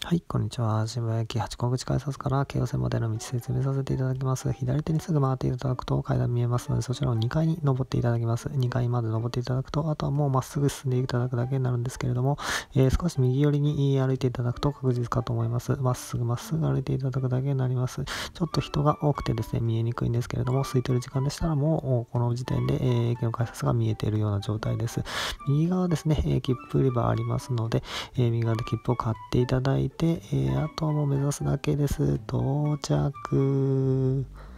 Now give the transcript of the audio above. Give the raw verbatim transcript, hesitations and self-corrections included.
はい、こんにちは。渋谷駅八甲口改札から京王線までの道説明させていただきます。左手にすぐ回っていただくと階段見えますので、そちらのにかいに登っていただきます。にかいまで登っていただくと、あとはもうまっすぐ進んでいただくだけになるんですけれども、えー少し右寄りに歩いていただくと確実かと思います。まっすぐまっすぐ歩いていただくだけになります。ちょっと人が多くてですね、見えにくいんですけれども、空いてる時間でしたらもうこの時点で、えー駅の改札が見えているような状態です。右側ですね、えー切符売り場ありますので、えー右側で切符を買っていただいて、えーあとはもう目指すだけです。到着。